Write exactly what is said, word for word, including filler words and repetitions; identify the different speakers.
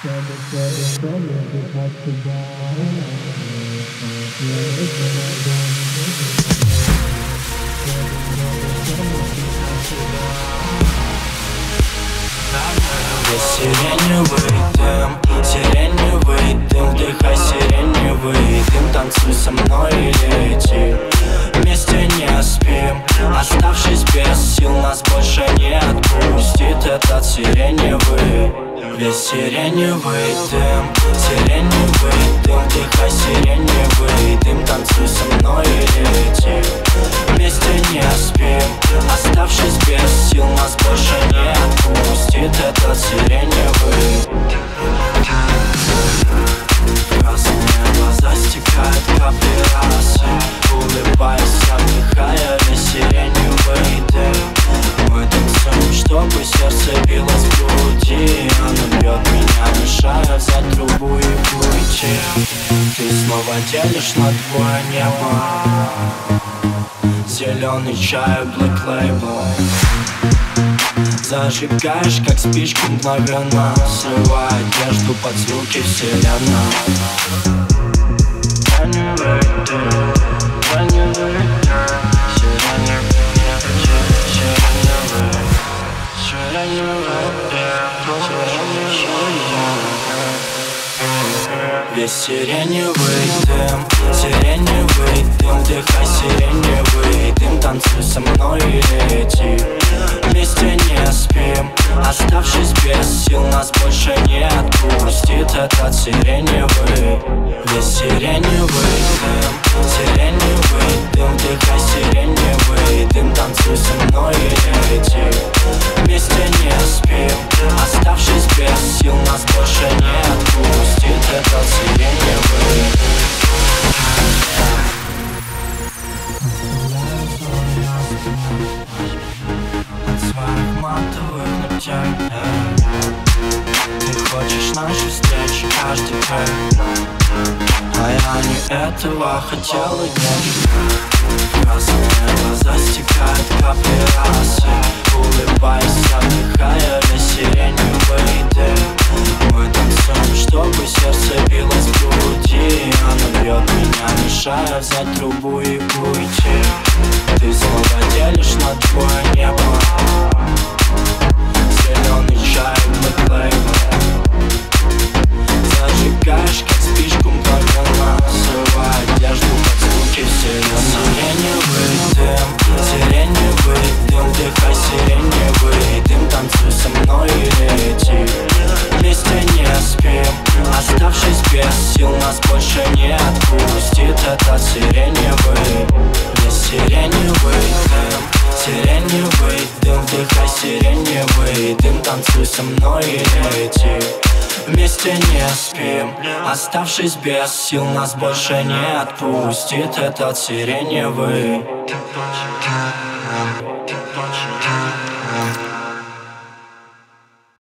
Speaker 1: Сиреневый дым, сиреневый дым, вдыхай сиреневый дым, танцуй со мной и лети. Вместе не спим, оставшись без сил, нас больше не отпустит этот сиреневый. Весь сиреневый дым, сиреневый дым, вдыхай сиреневый дым, танцуй со мной и лети. Вместе не спим, оставшись без сил, нас больше не отпустит этот сиреневый. Красные глаза стекают капли росы, улыбайся, вдыхая весь сиреневый дым. Мы танцуем, чтобы сердце билось в груди, оно бьет меня, мешая взять трубу и уйти. Ты снова делишь на твое небо зеленый чай, Black Label. Зажигаешь, как спичку мгновенно, срывая одежду под звуки вселенной. Весь сиреневый дым, сиреневый дым, вдыхай сиреневый дым, танцуй со мной и лети. Вместе не спим, оставшись без сил, нас больше не отпустит этот сиреневый. Весь сиреневый дым, сиреневый дым, вдыхай сиреневый дым, танцуй со мной и лети. Вместе не спим, оставшись без сил, нас больше не отпустит этот сиреневый. От своих матовых ногтей ты хочешь наши встречи каждый день, а я не этого хотел и нет. Красные глаза стекают капли росы, улыбайся, вдыхая весь сиреневый дым. Мы танцуем, чтобы сердце билось в груди, оно бьет меня, мешая взять трубу и уйти. Ты снова делишь на твое небо зеленый чай, Black Label. Зажигаешь, как спичку мгновенно, срывая одежду под звуки вселенной. Сиреневый дым, сиреневый дым, вдыхай сиреневый дым, танцуй со мной и лети. Вместе не спим, оставшись без сил, нас больше не отпустит этот сиреневый. Весь сиреневый дым, сиреневый дым, вдыхай сиреневый дым, танцуй со мной и лети. Вместе не спим, оставшись без сил, нас больше не отпустит этот сиреневый.